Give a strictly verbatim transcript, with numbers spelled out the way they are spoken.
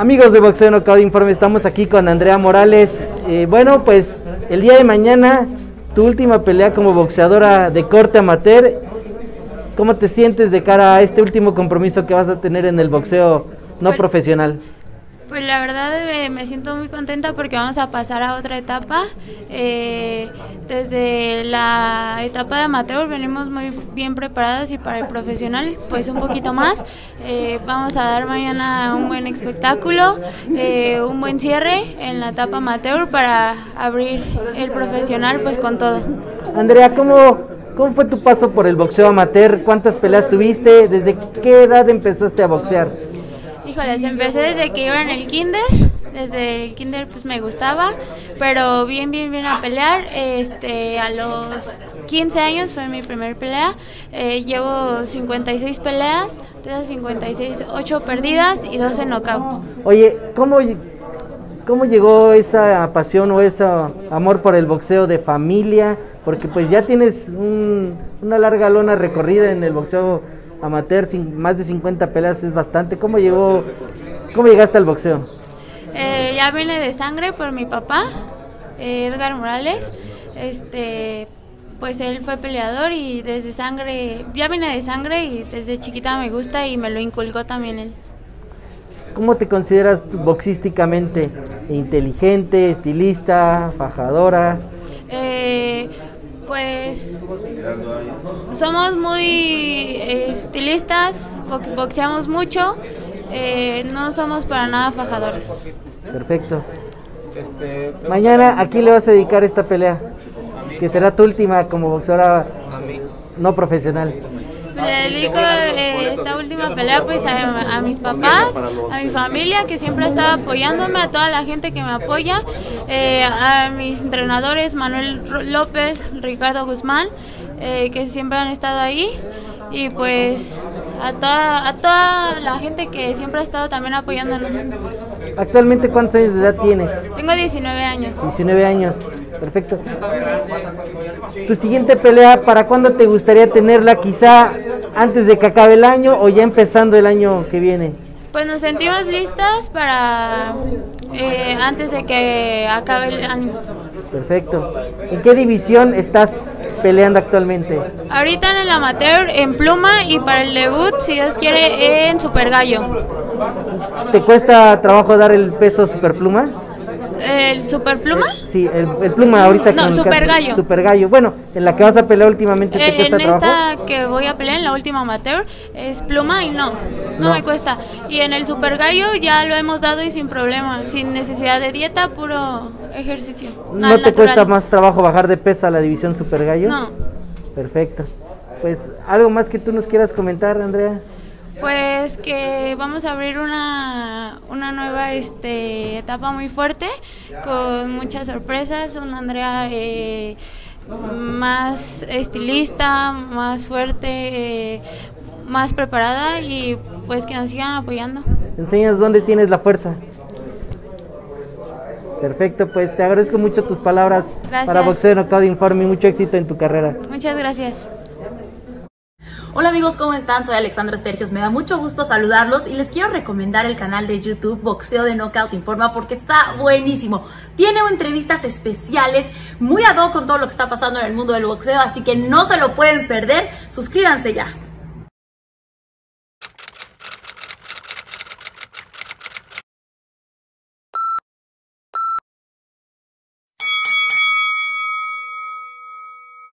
Amigos de Boxeo Knockout Informe, estamos aquí con Andrea Morales. Eh, bueno, pues el día de mañana, tu última pelea como boxeadora de corte amateur. ¿Cómo te sientes de cara a este último compromiso que vas a tener en el boxeo no pues, profesional? Pues la verdad eh, me siento muy contenta porque vamos a pasar a otra etapa. Eh, desde la etapa de amateur venimos muy bien preparadas y para el profesional pues un poquito más. Eh, vamos a dar mañana un buen espectáculo, eh, un buen cierre en la etapa amateur para abrir el profesional pues con todo. Andrea, ¿cómo, cómo fue tu paso por el boxeo amateur? ¿Cuántas peleas tuviste? ¿Desde qué edad empezaste a boxear? Híjoles, empecé desde que iba en el kinder, desde el kinder pues me gustaba, pero bien, bien, bien a pelear. Este, a los quince años fue mi primer pelea, eh, llevo cincuenta y seis peleas, de esas cincuenta y seis, ocho perdidas y doce knockouts. Oye, ¿cómo, ¿cómo llegó esa pasión o ese amor por el boxeo de familia? Porque pues ya tienes un, una larga lona recorrida en el boxeo amateur, sin más de cincuenta peleas es bastante. ¿Cómo llegó, cómo llegaste al boxeo? Eh, ya vine de sangre por mi papá, eh, Edgar Morales. Este, pues él fue peleador y desde sangre, ya vine de sangre y desde chiquita me gusta y me lo inculcó también él. ¿Cómo te consideras boxísticamente? ¿Inteligente, estilista, fajadora? Eh, Pues somos muy estilistas, boxeamos mucho, eh, no somos para nada fajadores. Perfecto. Mañana, ¿a quién le vas a dedicar esta pelea? Que será tu última como boxeadora no profesional. Le dedico eh, esta última pelea pues a, a mis papás, a mi familia que siempre ha estado apoyándome, a toda la gente que me apoya, eh, a mis entrenadores Manuel López, Ricardo Guzmán, eh, que siempre han estado ahí, y pues a toda, a toda la gente que siempre ha estado también apoyándonos. ¿Actualmente cuántos años de edad tienes? Tengo diecinueve años. diecinueve años, perfecto. ¿Tu siguiente pelea, para cuándo te gustaría tenerla? ¿Quizá antes de que acabe el año o ya empezando el año que viene? Pues nos sentimos listas para eh, antes de que acabe el año. Perfecto. ¿En qué división estás peleando actualmente? Ahorita en el amateur, en pluma, y para el debut, si Dios quiere, en super gallo. ¿Te cuesta trabajo dar el peso superpluma? ¿El superpluma? Sí, el, el pluma ahorita. No, super gallo. Super gallo. Bueno, en la que vas a pelear últimamente, ¿te eh, cuesta en trabajo? En esta que voy a pelear, en la última amateur, es pluma y no, no, no me cuesta. Y en el super gallo ya lo hemos dado y sin problema, sin necesidad de dieta, puro ejercicio. ¿No te natural. cuesta más trabajo bajar de peso a la división super gallo? No. Perfecto. Pues, ¿algo más que tú nos quieras comentar, Andrea? Pues que vamos a abrir una, una nueva este, etapa muy fuerte, con muchas sorpresas, una Andrea eh, más estilista, más fuerte, eh, más preparada, y pues que nos sigan apoyando. ¿Enseñas dónde tienes la fuerza? Perfecto, pues te agradezco mucho tus palabras. Gracias. Para Boxeo Knockout Informe, y mucho éxito en tu carrera. Muchas gracias. Hola amigos, ¿cómo están? Soy Alexandra Estergios, me da mucho gusto saludarlos y les quiero recomendar el canal de YouTube Boxeo de Knockout Informa porque está buenísimo. Tiene entrevistas especiales, muy ad hoc con todo lo que está pasando en el mundo del boxeo, así que no se lo pueden perder. Suscríbanse ya.